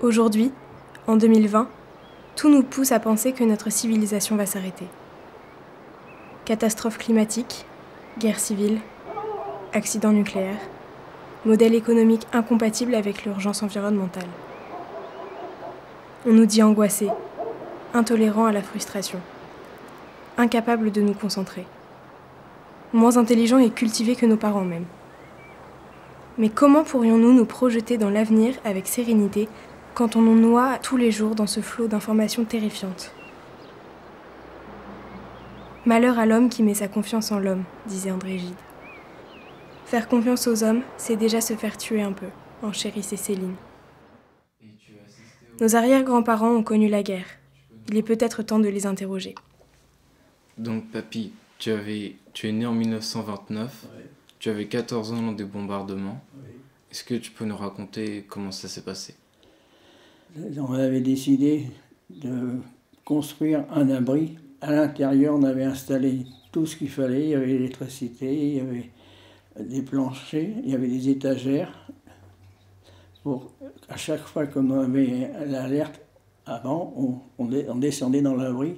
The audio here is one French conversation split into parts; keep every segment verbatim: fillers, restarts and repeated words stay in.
Aujourd'hui, en deux mille vingt, tout nous pousse à penser que notre civilisation va s'arrêter. Catastrophes climatiques, guerres civiles, accidents nucléaires, modèle économique incompatible avec l'urgence environnementale. On nous dit angoissés, intolérants à la frustration, incapables de nous concentrer, moins intelligents et cultivés que nos parents même. Mais comment pourrions-nous nous projeter dans l'avenir avec sérénité quand on nous noie tous les jours dans ce flot d'informations terrifiantes ? Malheur à l'homme qui met sa confiance en l'homme, disait André Gide. Faire confiance aux hommes, c'est déjà se faire tuer un peu, en chérissait Céline. Nos arrière-grands-parents ont connu la guerre. Il est peut-être temps de les interroger. Donc, papy, tu, avais, tu es né en mille neuf cent vingt-neuf, Ouais. Tu avais quatorze ans lors des bombardements. Oui. Est-ce que tu peux nous raconter comment ça s'est passé ? On avait décidé de construire un abri. À l'intérieur, on avait installé tout ce qu'il fallait. Il y avait l'électricité, il y avait des planchers, il y avait des étagères. Pour, à chaque fois qu'on avait l'alerte avant, on, on, on descendait dans l'abri.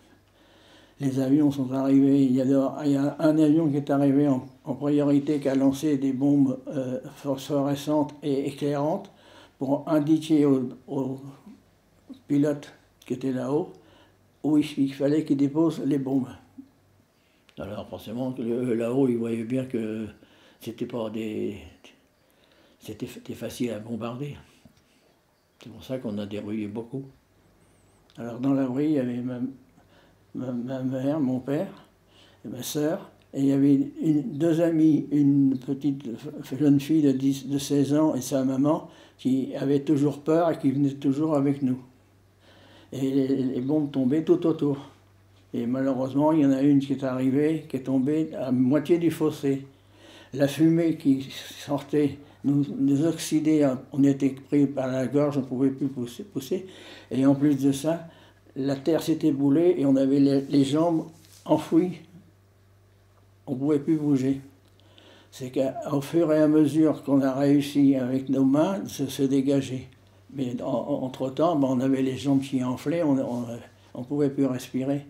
Les avions sont arrivés. Il y a, il y a un avion qui est arrivé en, en priorité qui a lancé des bombes euh, phosphorescentes et éclairantes pour indiquer aux, aux pilotes qui étaient là-haut où il, il fallait qu'ils déposent les bombes. Alors forcément, là-haut, ils voyaient bien que c'était pas des, c'était, c'était facile à bombarder. C'est pour ça qu'on a dérouillé beaucoup. Alors dans l'abri, il y avait ma, ma, ma mère, mon père, et ma sœur, et il y avait une, deux amies, une petite jeune fille de, dix, de seize ans et sa maman, qui avaient toujours peur et qui venaient toujours avec nous. Et les, les bombes tombaient tout autour. Et malheureusement, il y en a une qui est arrivée, qui est tombée à moitié du fossé. La fumée qui sortait nous, nous oxydait, on était pris par la gorge, on ne pouvait plus pousser, pousser. Et en plus de ça, la terre s'était boulée et on avait les, les jambes enfouies. On ne pouvait plus bouger. C'est qu'au fur et à mesure qu'on a réussi avec nos mains de se, se dégager. Mais en, entre-temps, ben, on avait les jambes qui enflaient, on ne pouvait plus respirer.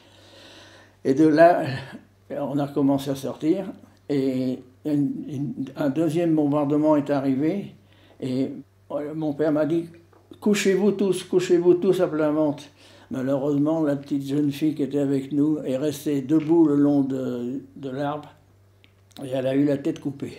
Et de là, on a commencé à sortir, et une, une, un deuxième bombardement est arrivé, et mon père m'a dit « Couchez-vous tous, couchez-vous tous à plat ventre ». Malheureusement, la petite jeune fille qui était avec nous est restée debout le long de, de l'arbre, et elle a eu la tête coupée.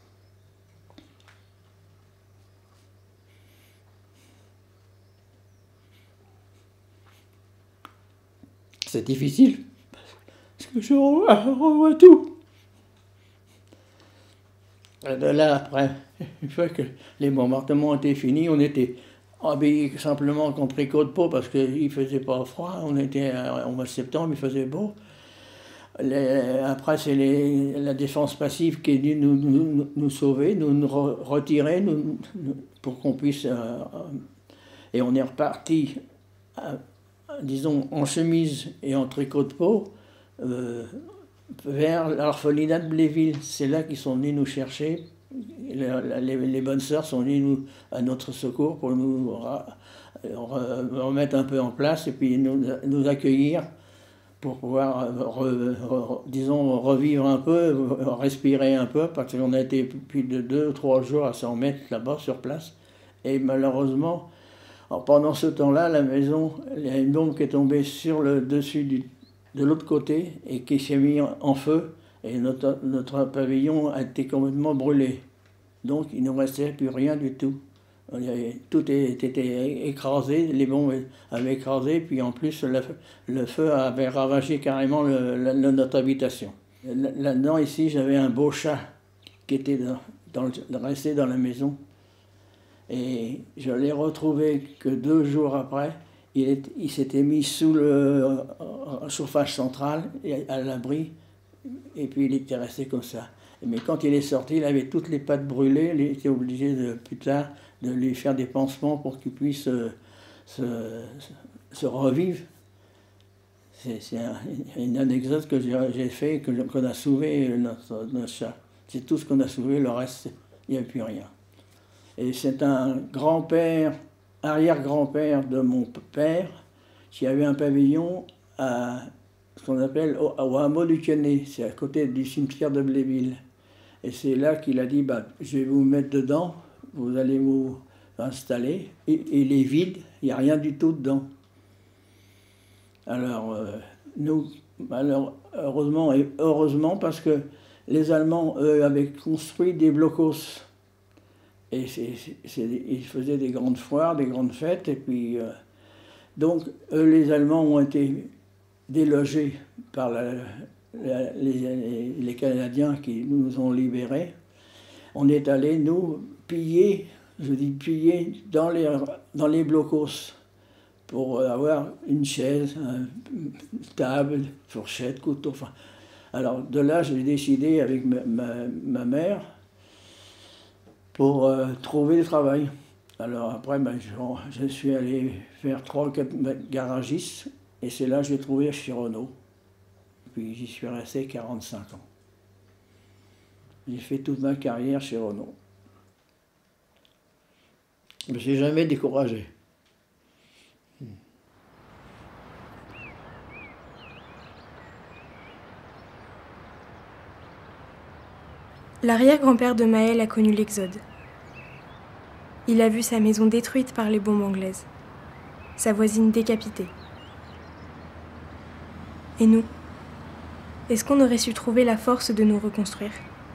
C'est difficile, parce que je revois, je revois tout. Et de là, après, une fois que les bombardements étaient finis, on était habillés simplement contre tricot de peau, parce qu'il ne faisait pas froid, on était en mois de septembre, il faisait beau. Les, après, c'est les, la défense passive qui est venue nous, nous, nous sauver, nous, nous retirer, nous, nous, pour qu'on puisse... Euh, et on est reparti... Euh, disons, en chemise et en tricot de peau, euh, vers l'orphelinat de Bléville. C'est là qu'ils sont venus nous chercher. Les, les, les bonnes sœurs sont venues nous, à notre secours pour nous remettre un peu en place et puis nous, nous accueillir pour pouvoir, re, re, disons, revivre un peu, respirer un peu, parce qu'on a été plus de deux ou trois jours à s'en mettre là-bas sur place. Et malheureusement, alors pendant ce temps-là, la maison, il y a une bombe qui est tombée sur le dessus du, de l'autre côté et qui s'est mise en feu. Et notre, notre pavillon a été complètement brûlé. Donc il ne nous restait plus rien du tout. Il y avait, tout était écrasé, les bombes avaient écrasé, puis en plus le, le feu avait ravagé carrément le, le, notre habitation. Là-dedans, ici, j'avais un beau chat qui était dans, dans le, resté dans la maison. Et je l'ai retrouvé que deux jours après, il, est, il s'était mis sous le euh, chauffage central, à l'abri, et puis il était resté comme ça. Mais quand il est sorti, il avait toutes les pattes brûlées, il était obligé de, plus tard de lui faire des pansements pour qu'il puisse euh, se, se revivre. C'est, c'est un, une anecdote que j'ai, j'ai fait, que, qu'on a sauvé notre, notre chat. C'est tout ce qu'on a sauvé, le reste, il n'y a plus rien. Et c'est un grand-père arrière-grand-père de mon père qui avait un pavillon à ce qu'on appelle au, au hameau du Canet, c'est à côté du cimetière de Bléville. Et c'est là qu'il a dit, bah, je vais vous mettre dedans, vous allez vous installer, et, et il est vide, il n'y a rien du tout dedans. Alors, euh, nous, alors, heureusement, et heureusement, parce que les Allemands, eux, avaient construit des blocos. Et c'est, c'est, ils faisaient des grandes foires, des grandes fêtes, et puis... Euh, donc, eux, les Allemands ont été délogés par la, la, les, les Canadiens qui nous ont libérés. On est allés, nous, piller, je dis piller, dans les, dans les blocos pour avoir une chaise, une table, fourchette, couteau. Enfin. Alors, de là, j'ai décidé avec ma, ma, ma mère pour euh, trouver du travail. Alors après, ben, je, je suis allé faire trois ou quatre garagistes, et c'est là que j'ai trouvé chez Renault. Puis j'y suis resté quarante-cinq ans. J'ai fait toute ma carrière chez Renault. Je ne me suis jamais découragé. L'arrière-grand-père de Maël a connu l'Exode. Il a vu sa maison détruite par les bombes anglaises, sa voisine décapitée. Et nous, est-ce qu'on aurait su trouver la force de nous reconstruire ?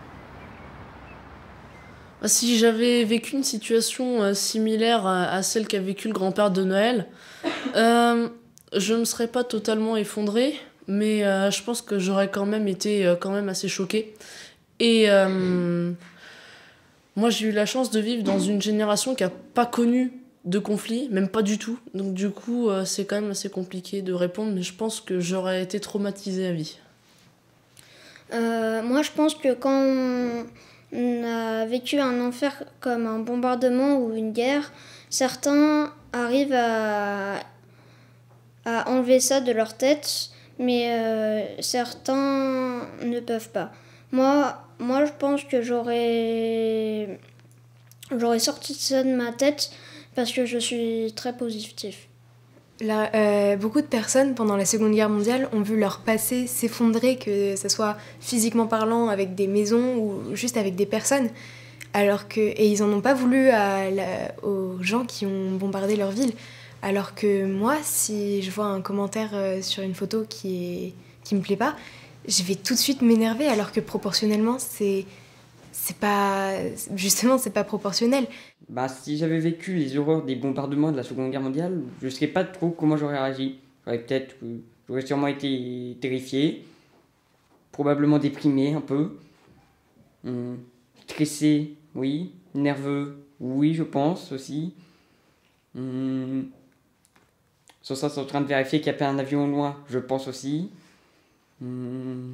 Si j'avais vécu une situation euh, similaire à, à celle qu'a vécu le grand-père de Noël, euh, je ne me serais pas totalement effondrée, mais euh, je pense que j'aurais quand même été euh, quand même assez choquée. Et euh, moi, j'ai eu la chance de vivre dans une génération qui n'a pas connu de conflit, même pas du tout. Donc du coup, euh, c'est quand même assez compliqué de répondre, mais je pense que j'aurais été traumatisée à vie. Euh, moi, je pense que quand on a vécu un enfer comme un bombardement ou une guerre, certains arrivent à, à enlever ça de leur tête, mais euh, certains ne peuvent pas. Moi, moi, je pense que j'aurais, j'aurais sorti ça de ma tête parce que je suis très positif. Là, euh, beaucoup de personnes, pendant la Seconde Guerre mondiale, ont vu leur passé s'effondrer, que ce soit physiquement parlant avec des maisons ou juste avec des personnes. Alors que, et ils n'en ont pas voulu à la, aux gens qui ont bombardé leur ville. Alors que moi, si je vois un commentaire sur une photo qui ne me plaît pas, je vais tout de suite m'énerver, alors que proportionnellement, c'est, c'est pas, justement, c'est pas proportionnel. Bah, si j'avais vécu les horreurs des bombardements de la Seconde Guerre mondiale, je ne sais pas trop comment j'aurais réagi. J'aurais peut-être, j'aurais sûrement été terrifié, probablement déprimé un peu, hum, stressé, oui, nerveux, oui, je pense aussi. Hum, sur ça, c'est en train de vérifier qu'il n'y a pas un avion au loin, je pense aussi. Hum,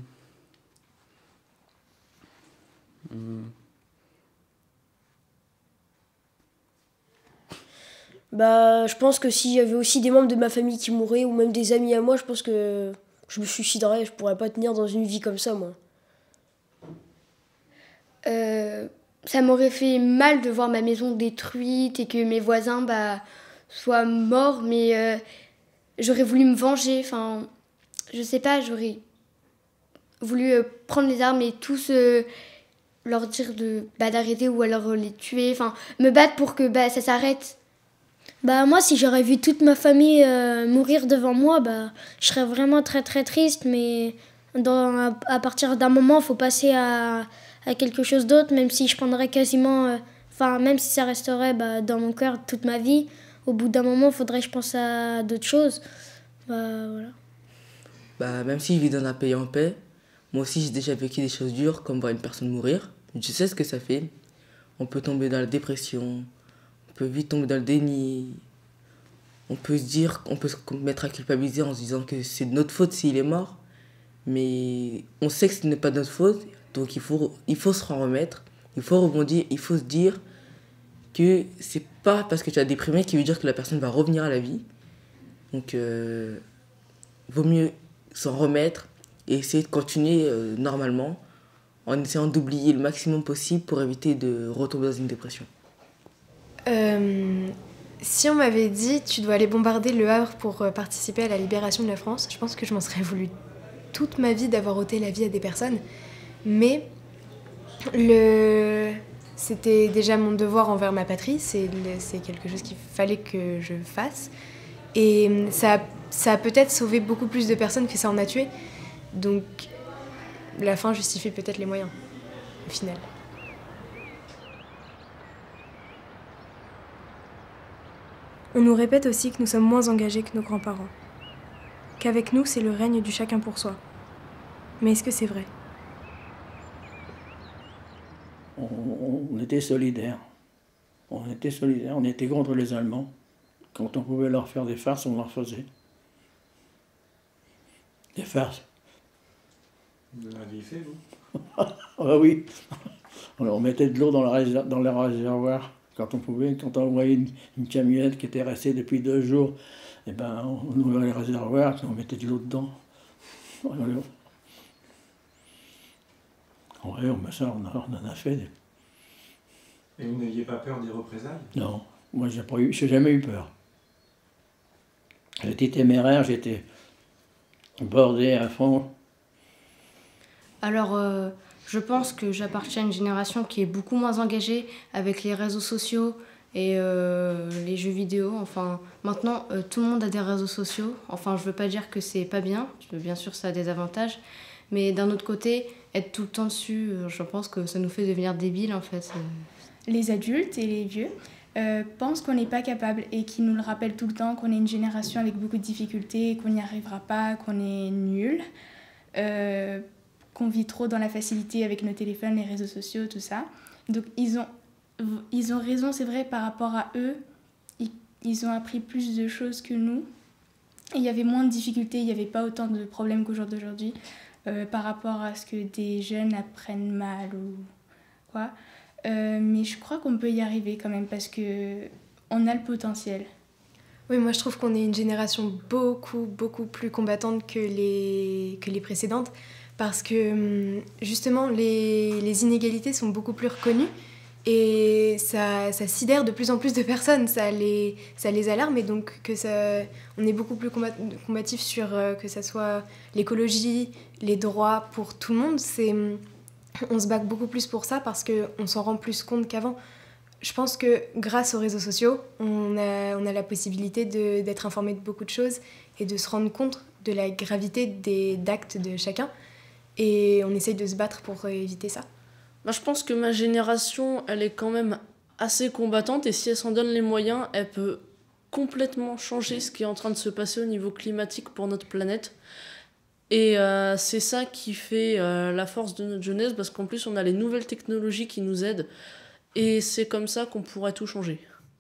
hum. Bah, je pense que s'il y avait aussi des membres de ma famille qui mouraient, ou même des amis à moi, je pense que je me suiciderais. Je pourrais pas tenir dans une vie comme ça, moi. Euh, ça m'aurait fait mal de voir ma maison détruite et que mes voisins bah, soient morts, mais euh, j'aurais voulu me venger. Enfin, je sais pas, j'aurais voulu euh, prendre les armes et tous euh, leur dire de, bah, d'arrêter ou alors les tuer. Enfin, me battre pour que bah, ça s'arrête. Bah moi, si j'aurais vu toute ma famille euh, mourir devant moi, bah je serais vraiment très très triste. Mais dans, à, à partir d'un moment, il faut passer à, à quelque chose d'autre, même si je prendrais quasiment, enfin euh, même si ça resterait bah, dans mon cœur toute ma vie. Au bout d'un moment, il faudrait que je pense à d'autres choses. Bah voilà. Bah même si je vis dans un pays en paix, moi aussi j'ai déjà vécu des choses dures, comme voir une personne mourir. Je sais ce que ça fait. On peut tomber dans la dépression. On peut vite tomber dans le déni. On peut se dire, on peut se mettre à culpabiliser en se disant que c'est de notre faute s'il est mort. Mais on sait que ce n'est pas de notre faute, donc il faut, il faut se en remettre. Il faut rebondir, il faut se dire que c'est pas parce que tu as déprimé qui veut dire que la personne va revenir à la vie. Donc, euh, vaut mieux s'en remettre et essayer de continuer euh, normalement en essayant d'oublier le maximum possible pour éviter de retomber dans une dépression. Euh, Si on m'avait dit tu dois aller bombarder Le Havre pour participer à la libération de la France, je pense que je m'en serais voulu toute ma vie d'avoir ôté la vie à des personnes. Mais le... c'était déjà mon devoir envers ma patrie, c'est, le... c'est quelque chose qu'il fallait que je fasse. Et ça a, ça a peut-être sauvé beaucoup plus de personnes que ça en a tué. Donc la fin justifie peut-être les moyens, au final. On nous répète aussi que nous sommes moins engagés que nos grands-parents. Qu'avec nous, c'est le règne du chacun pour soi. Mais est-ce que c'est vrai ? On, on était solidaires. On était solidaires, on était contre les Allemands. Quand on pouvait leur faire des farces, on leur faisait. Des farces. Vous en aviez fait, vous ? Ah bah oui. On mettait de l'eau dans, la réser- dans les réservoirs quand on pouvait. Quand on voyait une, une camionnette qui était restée depuis deux jours, eh ben, on ouvrait les réservoirs et on mettait de l'eau dedans. Ouais, on, ça, on, a, on en a fait. Des... Et vous n'aviez pas peur des représailles ? Non, moi j'ai pas eu, j'ai jamais eu peur. J'étais téméraire, j'étais bordé à fond. Alors, euh, je pense que j'appartiens à une génération qui est beaucoup moins engagée avec les réseaux sociaux et euh, les jeux vidéo. Enfin, maintenant, euh, tout le monde a des réseaux sociaux. Enfin, je veux pas dire que c'est pas bien. Bien sûr, ça a des avantages. Mais d'un autre côté, être tout le temps dessus, euh, je pense que ça nous fait devenir débiles, en fait. Les adultes et les vieux euh, pensent qu'on n'est pas capable et qui nous le rappellent tout le temps, qu'on est une génération avec beaucoup de difficultés, qu'on n'y arrivera pas, qu'on est nul. Euh, qu'on vit trop dans la facilité avec nos téléphones, les réseaux sociaux, tout ça. Donc ils ont, ils ont raison, c'est vrai, par rapport à eux, ils, ils ont appris plus de choses que nous. Et il y avait moins de difficultés, il n'y avait pas autant de problèmes qu'au jour d'aujourd'hui euh, par rapport à ce que des jeunes apprennent mal ou quoi. Euh, mais je crois qu'on peut y arriver quand même parce qu'on a le potentiel. Oui, moi je trouve qu'on est une génération beaucoup, beaucoup plus combattante que les, que les précédentes. Parce que justement, les, les inégalités sont beaucoup plus reconnues et ça, ça sidère de plus en plus de personnes, ça les, ça les alarme et donc que ça, on est beaucoup plus combat, combatif sur euh, que ça soit l'écologie, les droits pour tout le monde. C'est, on se bat beaucoup plus pour ça parce qu'on s'en rend plus compte qu'avant. Je pense que grâce aux réseaux sociaux, on a, on a la possibilité de, d'être informé de beaucoup de choses et de se rendre compte de la gravité des, d'actes de chacun. Et on essaye de se battre pour éviter ça. Bah, je pense que ma génération, elle est quand même assez combattante et si elle s'en donne les moyens, elle peut complètement changer ce qui est en train de se passer au niveau climatique pour notre planète. Et euh, c'est ça qui fait euh, la force de notre jeunesse parce qu'en plus on a les nouvelles technologies qui nous aident et c'est comme ça qu'on pourrait tout changer.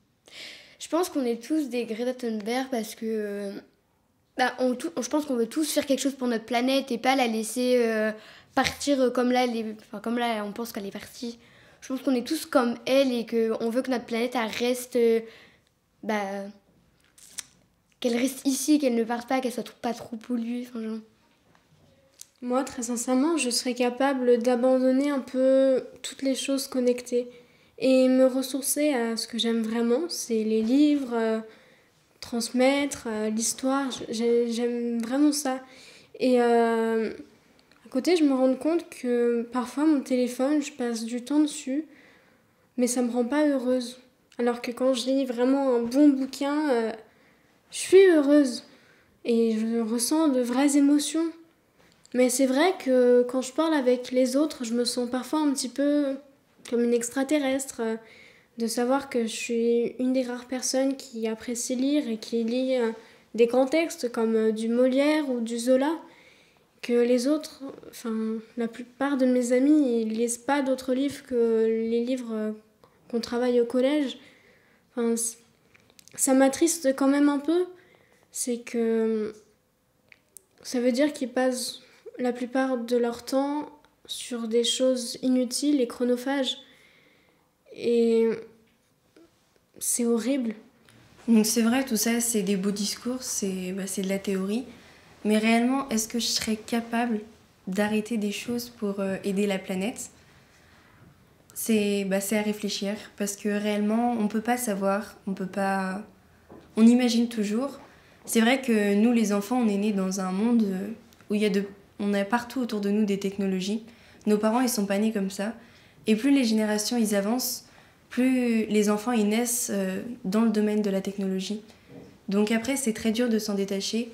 Je pense qu'on est tous des Greta Thunberg parce que... Euh... Bah, on, tout, je pense qu'on veut tous faire quelque chose pour notre planète et pas la laisser euh, partir comme là, elle est, enfin, comme là on pense qu'elle est partie. Je pense qu'on est tous comme elle et qu'on veut que notre planète elle reste, euh, bah, qu'elle reste ici, qu'elle ne parte pas, qu'elle soit pas trop polluée. Enfin, genre. Moi, très sincèrement, je serais capable d'abandonner un peu toutes les choses connectées et me ressourcer à ce que j'aime vraiment, c'est les livres... Euh, transmettre euh, l'histoire, j'aime vraiment ça. Et euh, à côté, je me rends compte que parfois mon téléphone, je passe du temps dessus, mais ça me rend pas heureuse. Alors que quand je lis vraiment un bon bouquin, euh, je suis heureuse et je ressens de vraies émotions. Mais c'est vrai que quand je parle avec les autres, je me sens parfois un petit peu comme une extraterrestre. Euh, de savoir que je suis une des rares personnes qui apprécie lire et qui lit euh, des grands textes comme euh, du Molière ou du Zola, que les autres, enfin la plupart de mes amis, ils lisent pas d'autres livres que les livres euh, qu'on travaille au collège. Enfin, ça m'attriste quand même un peu, c'est que ça veut dire qu'ils passent la plupart de leur temps sur des choses inutiles et chronophages. Et c'est horrible. Donc c'est vrai, tout ça, c'est des beaux discours, c'est, bah, c'est de la théorie. Mais réellement, est-ce que je serais capable d'arrêter des choses pour euh, aider la planète ? C'est, bah, c'est à réfléchir, parce que réellement, on ne peut pas savoir, on ne peut pas on imagine toujours. C'est vrai que nous, les enfants, on est nés dans un monde où il y a de, on a partout autour de nous des technologies. Nos parents, ils sont pas nés comme ça. Et plus les générations, ils avancent, plus les enfants, ils naissent euh, dans le domaine de la technologie. Donc après, c'est très dur de s'en détacher.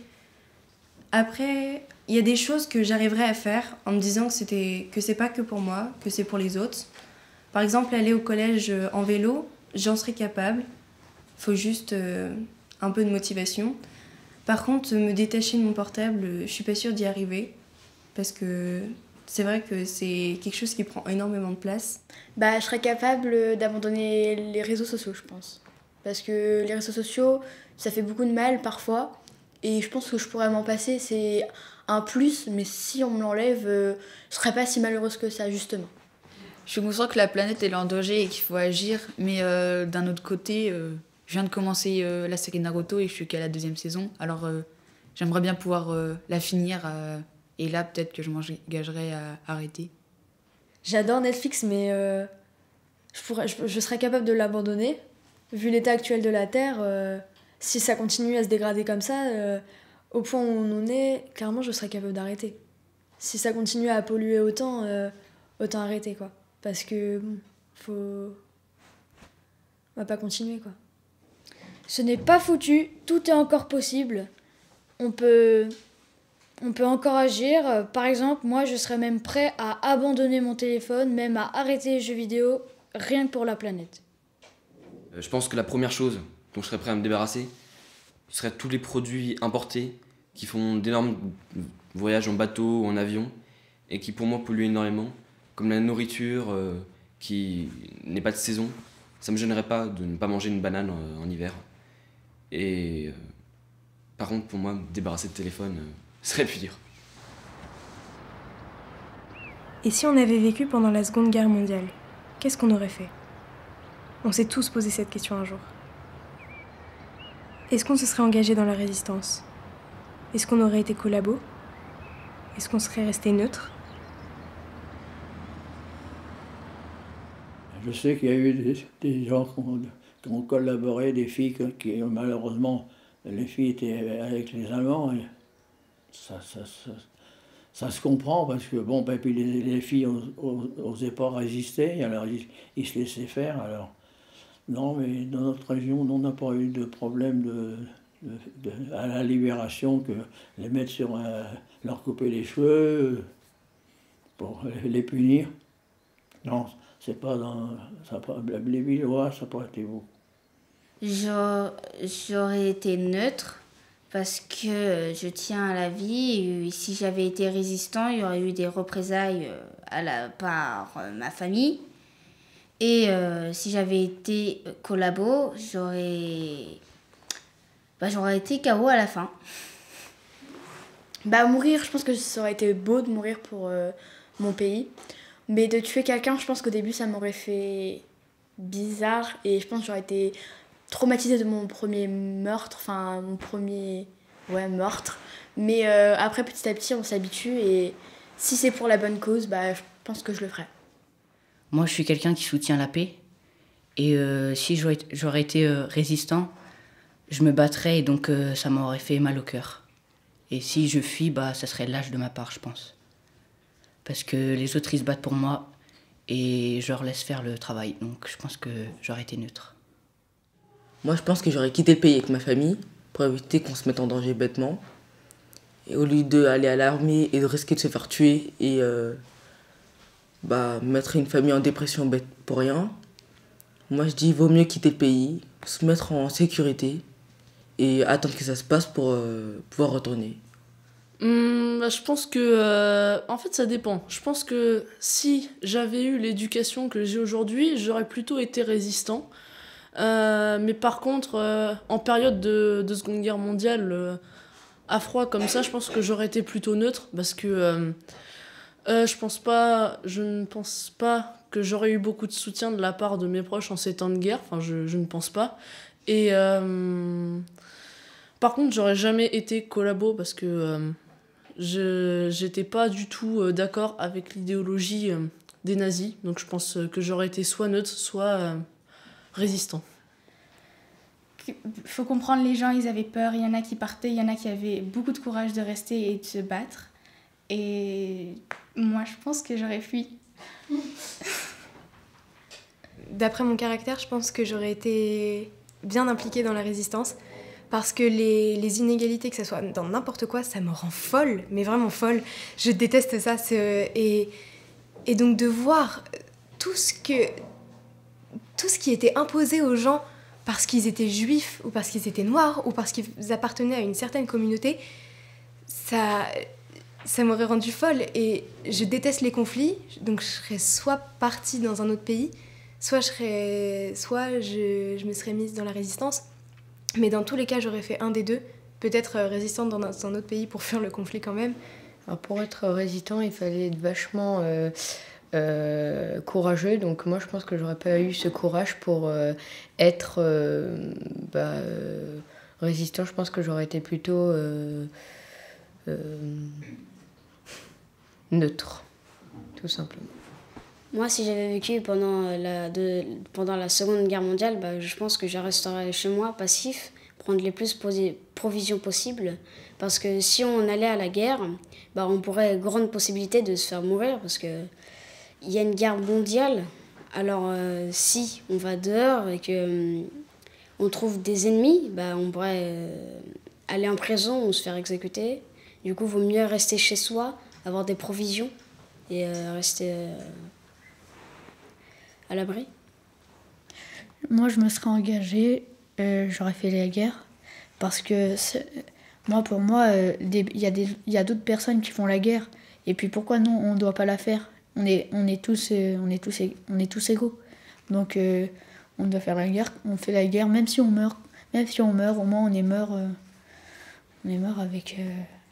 Après, il y a des choses que j'arriverais à faire en me disant que c'était, que c'est pas que pour moi, que c'est pour les autres. Par exemple, aller au collège en vélo, j'en serais capable. Faut juste euh, un peu de motivation. Par contre, me détacher de mon portable, je suis pas sûre d'y arriver. Parce que c'est vrai que c'est quelque chose qui prend énormément de place. Bah, je serais capable d'abandonner les réseaux sociaux, je pense. Parce que les réseaux sociaux, ça fait beaucoup de mal parfois. Et je pense que je pourrais m'en passer. C'est un plus, mais si on me l'enlève, euh, je serais pas si malheureuse que ça, justement. Je suis consciente que la planète elle est en danger et qu'il faut agir. Mais euh, d'un autre côté, euh, je viens de commencer euh, la série Naruto et je suis qu'à la deuxième saison. Alors euh, j'aimerais bien pouvoir euh, la finir. Euh, et là, peut-être que je m'engagerai à arrêter. J'adore Netflix, mais euh, je, pourrais, je, je serais capable de l'abandonner. Vu l'état actuel de la Terre, euh, si ça continue à se dégrader comme ça, euh, au point où on en est, clairement, je serais capable d'arrêter. Si ça continue à polluer autant, euh, autant arrêter, quoi. Parce que, bon, faut... On va pas continuer, quoi. Ce n'est pas foutu, tout est encore possible. On peut... On peut encore agir. Par exemple, moi, je serais même prêt à abandonner mon téléphone, même à arrêter les jeux vidéo, rien que pour la planète. Je pense que la première chose dont je serais prêt à me débarrasser, ce serait tous les produits importés qui font d'énormes voyages en bateau ou en avion et qui pour moi polluent énormément, comme la nourriture euh, qui n'est pas de saison. Ça me gênerait pas de ne pas manger une banane euh, en hiver. Et euh, par contre, pour moi, me débarrasser de téléphone euh, serait plus dur. Et si on avait vécu pendant la Seconde Guerre mondiale, qu'est-ce qu'on aurait fait ? On s'est tous posé cette question un jour. Est-ce qu'on se serait engagé dans la résistance ? Est-ce qu'on aurait été collabo ? Est-ce qu'on serait resté neutre ? Je sais qu'il y a eu des, des gens qui ont, qui ont collaboré, des filles qui, malheureusement, les filles étaient avec les Allemands. Et ça, ça, ça, ça se comprend parce que, bon, ben, puis les, les filles n'osaient pas résister, alors ils, ils se laissaient faire. Alors, non, mais dans notre région, on n'a pas eu de problème de, de, de, à la libération que les mettre sur un, leur couper les cheveux pour les punir. Non, c'est pas dans. Ça pas, les Villois, ça n'a pas été beau. J'aurais été neutre parce que je tiens à la vie. Et si j'avais été résistant, il y aurait eu des représailles à la, par ma famille. Et euh, si j'avais été collabo, j'aurais bah, j'aurais été K O à la fin. Bah mourir, je pense que ça aurait été beau de mourir pour euh, mon pays. Mais de tuer quelqu'un, je pense qu'au début, ça m'aurait fait bizarre. Et je pense que j'aurais été traumatisée de mon premier meurtre. Enfin, mon premier ouais, meurtre. Mais euh, après, petit à petit, on s'habitue. Et si c'est pour la bonne cause, bah, je pense que je le ferai. Moi, je suis quelqu'un qui soutient la paix. Et euh, si j'aurais, j'aurais été euh, résistant, je me battrais et donc euh, ça m'aurait fait mal au cœur. Et si je fuis, bah, ça serait lâche de ma part, je pense. Parce que les autres, ils se battent pour moi et je leur laisse faire le travail. Donc je pense que j'aurais été neutre. Moi, je pense que j'aurais quitté le pays avec ma famille pour éviter qu'on se mette en danger bêtement. Et au lieu d'aller à l'armée et de risquer de se faire tuer et... Euh, bah, mettre une famille en dépression bête pour rien. Moi, je dis, vaut mieux quitter le pays, se mettre en sécurité et attendre que ça se passe pour euh, pouvoir retourner. Hum, bah, je pense que... Euh, en fait, ça dépend. Je pense que si j'avais eu l'éducation que j'ai aujourd'hui, j'aurais plutôt été résistant. Euh, mais par contre, euh, en période de, de Seconde Guerre mondiale, euh, à froid comme ça, je pense que j'aurais été plutôt neutre parce que... Euh, Euh, je pense pas, je ne pense pas que j'aurais eu beaucoup de soutien de la part de mes proches en ces temps de guerre. Enfin, je, je ne pense pas. Et euh, par contre, j'aurais jamais été collabo parce que euh, je j'étais pas du tout euh, d'accord avec l'idéologie euh, des nazis. Donc, je pense que j'aurais été soit neutre, soit euh, résistant. faut comprendre les gens, ils avaient peur, il y en a qui partaient, il y en a qui avaient beaucoup de courage de rester et de se battre. Et moi, je pense que j'aurais fui. D'après mon caractère, je pense que j'aurais été bien impliquée dans la résistance parce que les, les inégalités, que ce soit dans n'importe quoi, ça me rend folle, mais vraiment folle. Je déteste ça. C'est, et, et donc de voir tout ce, que, tout ce qui était imposé aux gens parce qu'ils étaient juifs ou parce qu'ils étaient noirs ou parce qu'ils appartenaient à une certaine communauté, ça, ça m'aurait rendue folle. Et je déteste les conflits, donc je serais soit partie dans un autre pays, soit, je, serais, soit je, je me serais mise dans la résistance. Mais dans tous les cas, j'aurais fait un des deux. Peut-être résistante dans un, dans un autre pays pour fuir le conflit quand même. Alors pour être résistant, il fallait être vachement euh, euh, courageux. Donc moi, je pense que j'aurais pas eu ce courage pour euh, être euh, bah, euh, résistant. Je pense que j'aurais été plutôt euh, euh, neutre, tout simplement. Moi, si j'avais vécu pendant la, de, pendant la Seconde Guerre mondiale, bah, je pense que je resterais chez moi, passif, prendre les plus posi- provisions possibles. Parce que si on allait à la guerre, bah, on pourrait grande possibilité de se faire mourir. Parce qu'il y a une guerre mondiale. Alors, euh, si on va dehors et qu'on euh, trouve des ennemis, bah, on pourrait euh, aller en prison ou se faire exécuter. Du coup, il vaut mieux rester chez soi, avoir des provisions et euh, rester... Euh, à l'abri. Moi, je me serais engagée, euh, j'aurais fait la guerre, parce que moi, pour moi, il euh, y a, des, y a d'autres personnes qui font la guerre, et puis pourquoi nous, on ne doit pas la faire? On est, on est, tous, euh, on est, tous, on est tous égaux. Donc, euh, on doit faire la guerre, on fait la guerre, même si on meurt, même si on meurt, au moins on est mort, euh, on est mort avec, euh,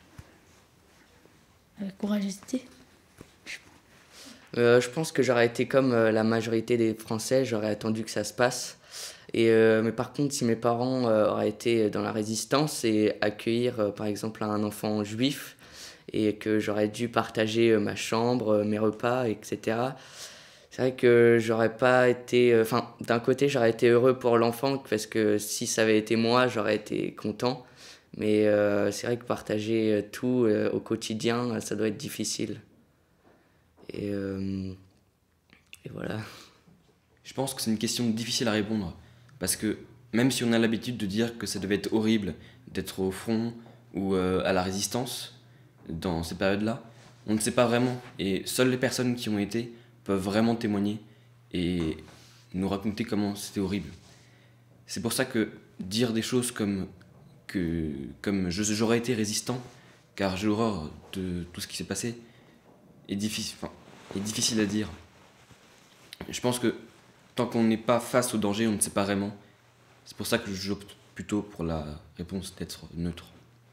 avec couragosité. Euh, je pense que j'aurais été comme euh, la majorité des Français, j'aurais attendu que ça se passe. Et, euh, mais par contre, si mes parents euh, auraient été dans la résistance et accueillir euh, par exemple un enfant juif et que j'aurais dû partager euh, ma chambre, euh, mes repas, et cetera, c'est vrai que j'aurais pas été... Enfin, euh, d'un côté, j'aurais été heureux pour l'enfant parce que si ça avait été moi, j'aurais été content. Mais euh, c'est vrai que partager tout euh, au quotidien, ça doit être difficile. Et, euh, et voilà. Je pense que c'est une question difficile à répondre. Parce que même si on a l'habitude de dire que ça devait être horrible d'être au front ou euh, à la résistance dans ces périodes-là, on ne sait pas vraiment. Et seules les personnes qui ont été peuvent vraiment témoigner et nous raconter comment c'était horrible. C'est pour ça que dire des choses comme, que, comme je, j'aurais été résistant, car j'ai horreur de tout ce qui s'est passé, est difficile, enfin, est difficile à dire. Je pense que tant qu'on n'est pas face au danger, on ne sait pas vraiment. C'est pour ça que j'opte plutôt pour la réponse d'être neutre.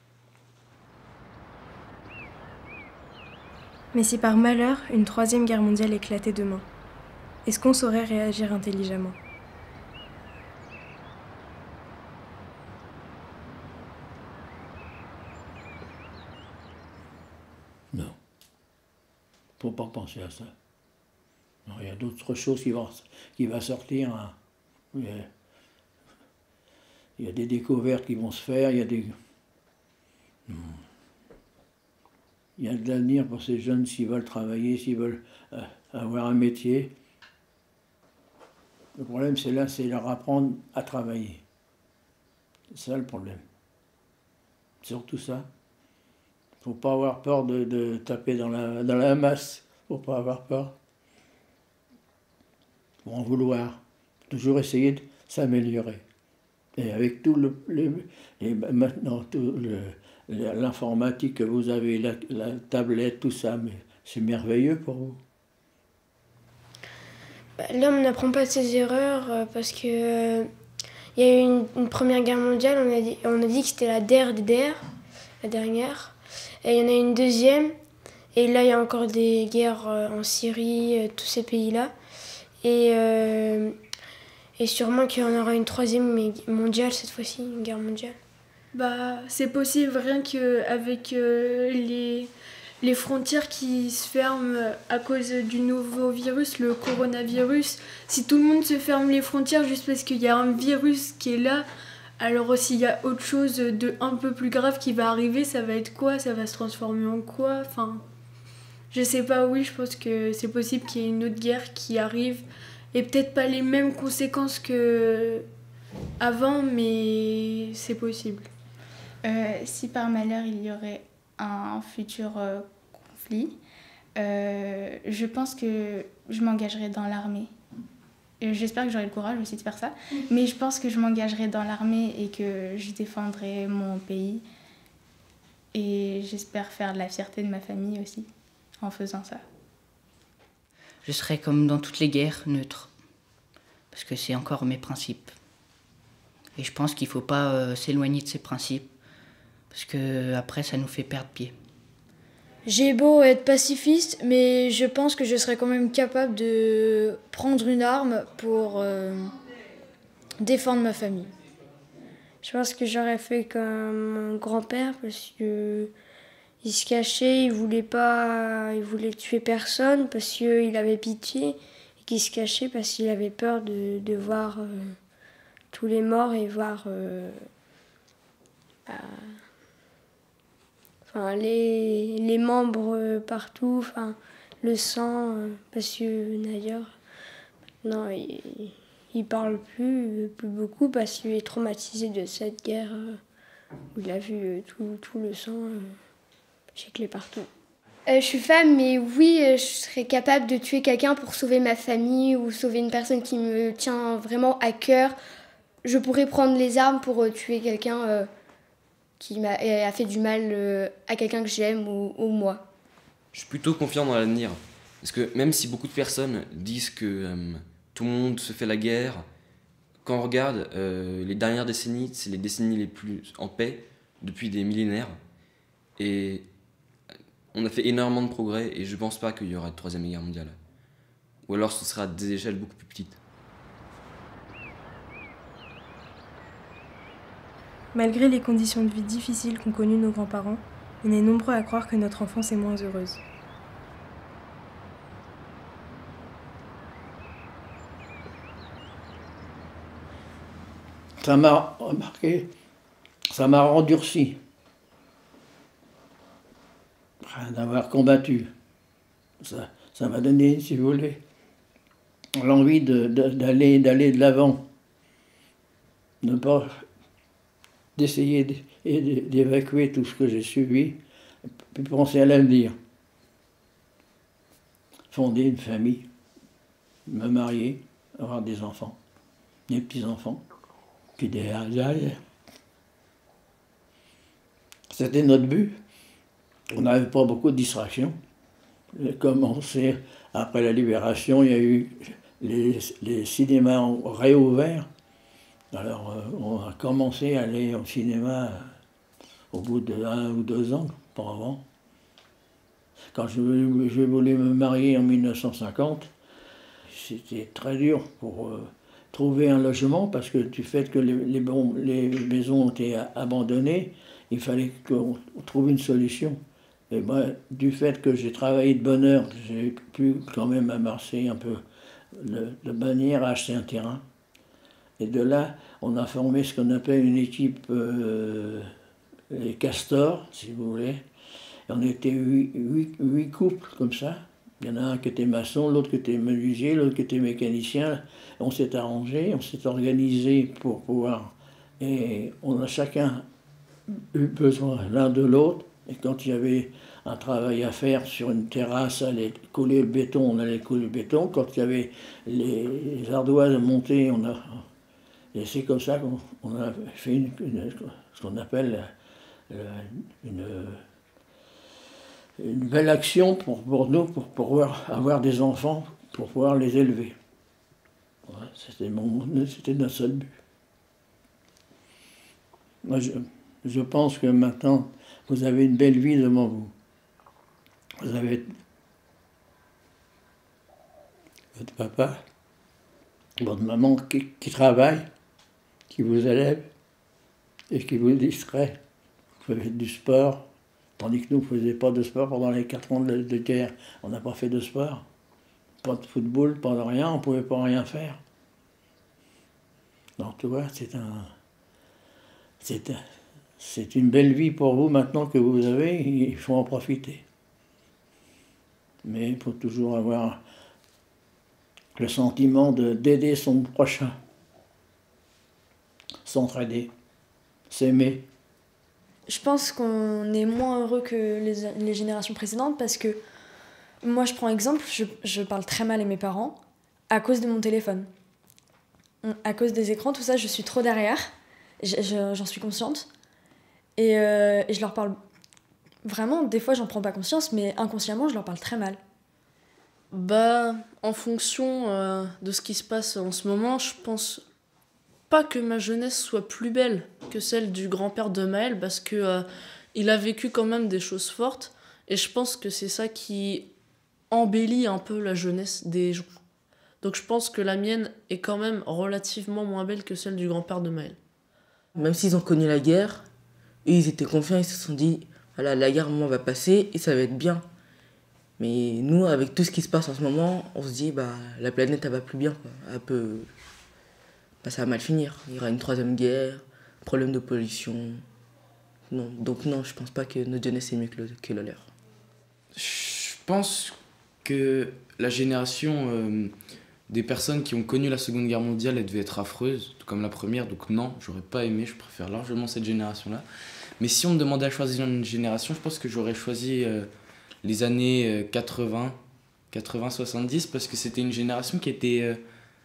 Mais si par malheur, une troisième guerre mondiale éclatait demain, est-ce qu'on saurait réagir intelligemment ? Non. Faut pas penser à ça. Non, il y a d'autres choses qui vont, qui vont sortir. Hein. Il, y a, il y a des découvertes qui vont se faire, il y a des... Non. Il y a de l'avenir pour ces jeunes s'ils veulent travailler, s'ils veulent euh, avoir un métier. Le problème, c'est là, c'est leur apprendre à travailler. C'est ça le problème. Surtout ça. Faut pas avoir peur de, de taper dans la, dans la masse. Faut pas avoir peur. Faut en vouloir. Faut toujours essayer de s'améliorer. Et avec tout le, les, les, maintenant tout le, l'informatique que vous avez, la, la tablette, tout ça, mais c'est merveilleux pour vous. Bah, l'homme n'apprend pas de ses erreurs euh, parce que euh, il y a eu une, une première guerre mondiale, on a dit, on a dit que c'était la D R D D R, la dernière. Et il y en a une deuxième, et là il y a encore des guerres euh, en Syrie, euh, tous ces pays-là. Et, euh, et sûrement qu'il y en aura une troisième mondiale cette fois-ci, une guerre mondiale. Bah, c'est possible rien qu'avec euh, les, les frontières qui se ferment à cause du nouveau virus, le coronavirus. Si tout le monde se ferme les frontières juste parce qu'il y a un virus qui est là, Alors s'il y a autre chose de un peu plus grave qui va arriver, ça va être quoi? Ça va se transformer en quoi? Enfin, je sais pas, oui, je pense que c'est possible qu'il y ait une autre guerre qui arrive et peut-être pas les mêmes conséquences que avant, mais c'est possible. Euh, si par malheur il y aurait un futur euh, conflit, euh, je pense que je m'engagerai dans l'armée. J'espère que j'aurai le courage aussi de faire ça, mais je pense que je m'engagerai dans l'armée et que je défendrai mon pays. Et j'espère faire de la fierté de ma famille aussi en faisant ça. Je serai comme dans toutes les guerres, neutre. Parce que c'est encore mes principes. Et je pense qu'il ne faut pas euh, s'éloigner de ces principes. Parce que après, ça nous fait perdre pied. J'ai beau être pacifiste, mais je pense que je serais quand même capable de prendre une arme pour euh, défendre ma famille. Je pense que j'aurais fait comme mon grand-père parce que il se cachait, il voulait pas, il voulait tuer personne parce qu'il avait pitié et qu'il se cachait parce qu'il avait peur de, de voir euh, tous les morts et voir euh, bah, enfin, les, les membres partout, enfin, le sang, parce que d'ailleurs, maintenant, il, il parle plus, plus beaucoup parce qu'il est traumatisé de cette guerre où il a vu tout, tout le sang gicler partout. Euh, je suis femme, mais oui, je serais capable de tuer quelqu'un pour sauver ma famille ou sauver une personne qui me tient vraiment à cœur. Je pourrais prendre les armes pour tuer quelqu'un euh, qui m'a a fait du mal euh, à quelqu'un que j'aime ou, ou moi. Je suis plutôt confiant dans l'avenir. Parce que même si beaucoup de personnes disent que euh, tout le monde se fait la guerre, quand on regarde euh, les dernières décennies, c'est les décennies les plus en paix depuis des millénaires. Et on a fait énormément de progrès et je pense pas qu'il y aura de troisième guerre mondiale. Ou alors ce sera à des échelles beaucoup plus petites. Malgré les conditions de vie difficiles qu'ont connues nos grands-parents, on est nombreux à croire que notre enfance est moins heureuse. Ça m'a remarqué, ça m'a endurci d'avoir combattu. Ça, ça m'a donné, si vous voulez, l'envie de, de, d'aller, d'aller de l'avant, ne pas d'essayer d'évacuer tout ce que j'ai subi, puis penser à l'avenir. Fonder une famille, me marier, avoir des enfants, des petits-enfants, puis derrière. C'était notre but. On n'avait pas beaucoup de distractions. Comme on sait, après la libération, il y a eu les, les cinémas ont réouvert. Alors, euh, on a commencé à aller au cinéma au bout d'un ou deux ans, pas avant. Quand je, je voulais me marier en mille neuf cent cinquante, c'était très dur pour euh, trouver un logement parce que du fait que les, les, bon, les maisons ont été abandonnées, il fallait qu'on trouve une solution. Et moi, du fait que j'ai travaillé de bonne heure, j'ai pu quand même amasser un peu de, de manière à acheter un terrain. Et de là, on a formé ce qu'on appelle une équipe, euh, les castors, si vous voulez. Et on était huit, huit, huit couples comme ça. Il y en a un qui était maçon, l'autre qui était menuisier, l'autre qui était mécanicien. On s'est arrangé, on s'est organisé pour pouvoir... Et on a chacun eu besoin l'un de l'autre. Et quand il y avait un travail à faire sur une terrasse, aller couler le béton, on allait couler le béton. Quand il y avait les, les ardoises montées, on a... Et c'est comme ça qu'on a fait une, une, ce qu'on appelle une, une belle action pour, pour nous, pour pouvoir avoir des enfants, pour pouvoir les élever. Ouais, c'était, mon, c'était notre seul but. Moi, je, je pense que maintenant, vous avez une belle vie devant vous. Vous avez votre papa, votre maman qui, qui travaille, qui vous élève et qui vous distrait. Vous faites du sport, tandis que nous ne faisions pas de sport pendant les quatre ans de, de guerre. On n'a pas fait de sport. Pas de football, pas de rien, on ne pouvait pas rien faire. Donc tu vois, c'est un... c'est, c'est une belle vie pour vous maintenant que vous avez, il faut en profiter. Mais il faut toujours avoir le sentiment de, d'aider son prochain, s'entraider, s'aimer. Je pense qu'on est moins heureux que les, les générations précédentes parce que moi, je prends exemple, je, je parle très mal à mes parents à cause de mon téléphone. À cause des écrans, tout ça, je suis trop derrière. Je, je, j'en suis consciente. Et, euh, et je leur parle vraiment, des fois, j'en prends pas conscience, mais inconsciemment, je leur parle très mal. Bah, en fonction euh, de ce qui se passe en ce moment, je pense pas que ma jeunesse soit plus belle que celle du grand-père de Maël, parce que euh, il a vécu quand même des choses fortes, et je pense que c'est ça qui embellit un peu la jeunesse des gens. Donc je pense que la mienne est quand même relativement moins belle que celle du grand-père de Maël. Même s'ils ont connu la guerre, eux, ils étaient confiants, ils se sont dit, voilà, la guerre, moment va passer et ça va être bien. Mais nous, avec tout ce qui se passe en ce moment, on se dit, bah, la planète, elle va plus bien, quoi. Elle peut... Bah, ça va mal finir. Il y aura une troisième guerre, problème de pollution. Non. Donc non, je pense pas que notre jeunesse est mieux que, le, que la leur. Je pense que la génération euh, des personnes qui ont connu la Seconde Guerre mondiale, elle devait être affreuse, tout comme la première. Donc non, j'aurais pas aimé, je préfère largement cette génération-là. Mais si on me demandait à choisir une génération, je pense que j'aurais choisi euh, les années quatre-vingts, soixante-dix, parce que c'était une génération qui était... Euh,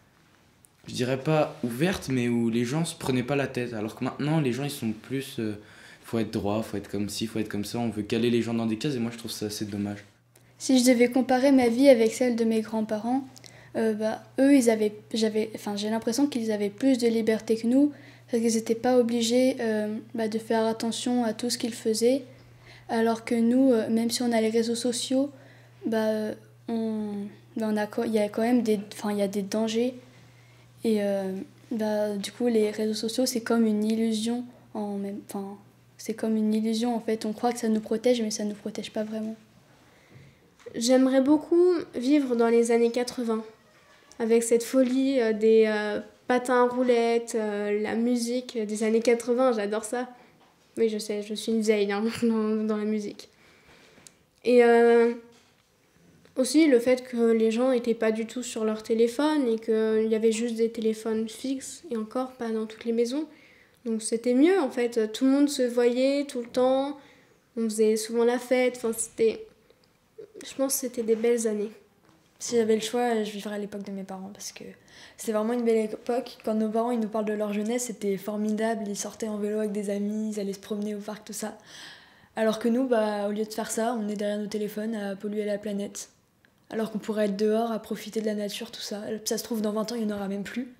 je dirais pas ouverte, mais où les gens se prenaient pas la tête. Alors que maintenant, les gens, ils sont plus... Euh, faut être droit, faut être comme ci, faut être comme ça. On veut caler les gens dans des cases et moi, je trouve ça assez dommage. Si je devais comparer ma vie avec celle de mes grands-parents, euh, bah, eux, ils avaient, j'avais, enfin, j'ai l'impression qu'ils avaient plus de liberté que nous, parce qu'ils n'étaient pas obligés euh, bah, de faire attention à tout ce qu'ils faisaient. Alors que nous, euh, même si on a les réseaux sociaux, bah, on, bah, on a, il y a quand même des, enfin, il y a des dangers. Et euh, bah, du coup, les réseaux sociaux, c'est comme une illusion. En même, enfin, c'est comme une illusion, en fait. On croit que ça nous protège, mais ça ne nous protège pas vraiment. J'aimerais beaucoup vivre dans les années quatre-vingts, avec cette folie euh, des euh, patins à roulettes, euh, la musique des années quatre-vingts, j'adore ça. Oui, je sais, je suis une vieille hein, dans, dans la musique. Et... Euh, Aussi, le fait que les gens n'étaient pas du tout sur leur téléphone et qu'il y avait juste des téléphones fixes et encore pas dans toutes les maisons. Donc c'était mieux en fait. Tout le monde se voyait tout le temps. On faisait souvent la fête. Enfin, c'était... Je pense que c'était des belles années. Si j'avais le choix, je vivrais à l'époque de mes parents parce que c'est vraiment une belle époque. Quand nos parents ils nous parlent de leur jeunesse, c'était formidable. Ils sortaient en vélo avec des amis, ils allaient se promener au parc, tout ça. Alors que nous, bah, au lieu de faire ça, on est derrière nos téléphones à polluer la planète. Alors qu'on pourrait être dehors à profiter de la nature, tout ça. Ça se trouve, dans vingt ans, il n'y en aura même plus.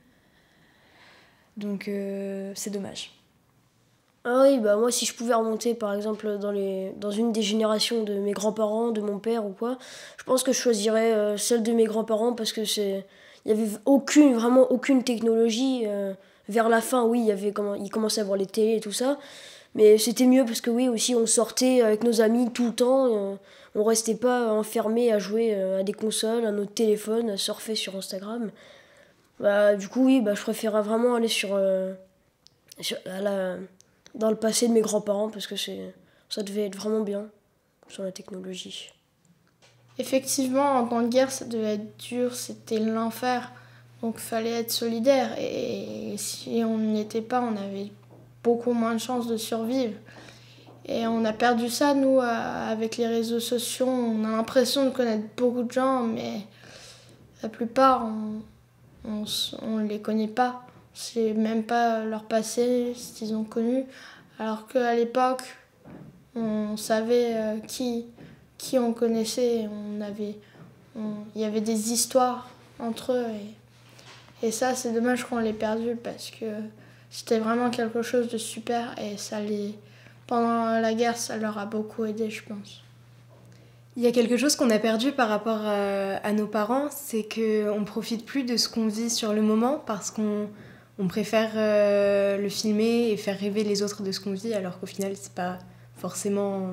Donc, euh, c'est dommage. Ah oui, bah moi, si je pouvais remonter, par exemple, dans, les, dans une des générations de mes grands-parents, de mon père ou quoi, je pense que je choisirais euh, celle de mes grands-parents parce que c'est... Il n'y avait aucune, vraiment aucune technologie. Euh, vers la fin, oui, il y avait comment, il commençait à avoir les télés et tout ça. Mais c'était mieux parce que oui, aussi, on sortait avec nos amis tout le temps. Euh, on restait pas enfermé à jouer à des consoles, à notre téléphone, à surfer sur Instagram. Bah, du coup, oui, bah, je préférais vraiment aller sur, euh, sur à la, dans le passé de mes grands-parents parce que c'est, ça devait être vraiment bien sur la technologie. Effectivement, en temps de guerre, ça devait être dur, c'était l'enfer. Donc il fallait être solidaire. Et si on n'y était pas, on avait beaucoup moins de chances de survivre. Et on a perdu ça, nous, avec les réseaux sociaux. On a l'impression de connaître beaucoup de gens, mais la plupart, on ne les connaît pas. On ne sait même pas leur passé, ce qu'ils ont connu. Alors qu'à l'époque, on savait euh, qui, qui on connaissait. On avait, on, il y avait des histoires entre eux. Et, et ça, c'est dommage qu'on l'ait perdu parce que c'était vraiment quelque chose de super et ça les... Pendant la guerre, ça leur a beaucoup aidé, je pense. Il y a quelque chose qu'on a perdu par rapport à, à nos parents, c'est qu'on ne profite plus de ce qu'on vit sur le moment parce qu'on on préfère euh, le filmer et faire rêver les autres de ce qu'on vit, alors qu'au final, c'est pas forcément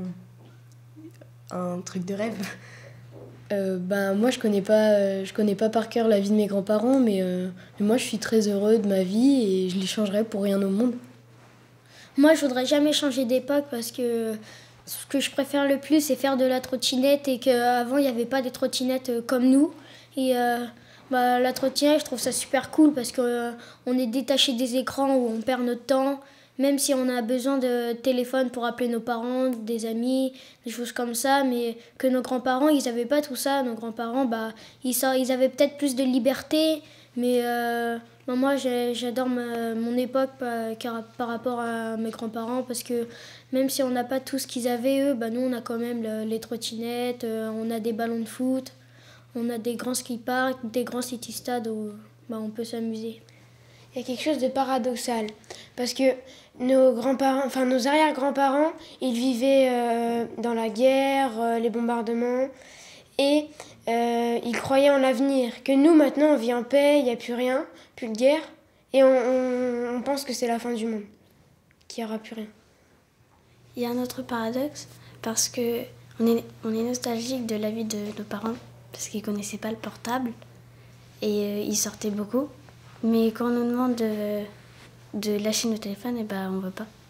un truc de rêve. Euh, ben, moi, je connais pas, je connais pas par cœur la vie de mes grands-parents, mais, euh, mais moi, je suis très heureux de ma vie et je les changerais pour rien au monde. Moi, je voudrais jamais changer d'époque parce que ce que je préfère le plus, c'est faire de la trottinette et qu'avant, il n'y avait pas des trottinettes euh, comme nous. Et euh, bah, la trottinette, je trouve ça super cool parce qu'on euh, est détaché des écrans où on perd notre temps. Même si on a besoin de téléphone pour appeler nos parents, des amis, des choses comme ça, mais que nos grands-parents, ils n'avaient pas tout ça. Nos grands-parents, bah, ils, ils avaient peut-être plus de liberté, mais euh, bah, moi, j'adore ma, mon époque par, par rapport à mes grands-parents, parce que même si on n'a pas tout ce qu'ils avaient, eux, bah, nous, on a quand même le, les trottinettes, euh, on a des ballons de foot, on a des grands ski-parks, des grands city-stades où bah, on peut s'amuser. Il y a quelque chose de paradoxal, parce que nos grands-parents, enfin nos arrière-grands-parents, ils vivaient euh, dans la guerre, euh, les bombardements, et euh, ils croyaient en l'avenir. Que nous, maintenant, on vit en paix, il n'y a plus rien, plus de guerre, et on, on, on pense que c'est la fin du monde, qu'il n'y aura plus rien. Il y a un autre paradoxe, parce que on est, on est nostalgique de la vie de nos parents, parce qu'ils ne connaissaient pas le portable, et euh, ils sortaient beaucoup. Mais quand on nous demande de, de lâcher nos téléphones, eh ben, on ne veut pas.